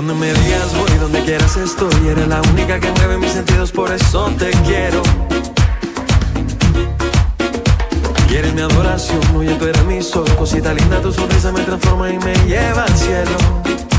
Donde me digas voy, donde quieras estoy. Eres la única que mueve mis sentidos, por eso te quiero. Y eres mi adoración, oye tú eres mi sol. Cosita linda, tu sonrisa me transforma y me lleva al cielo.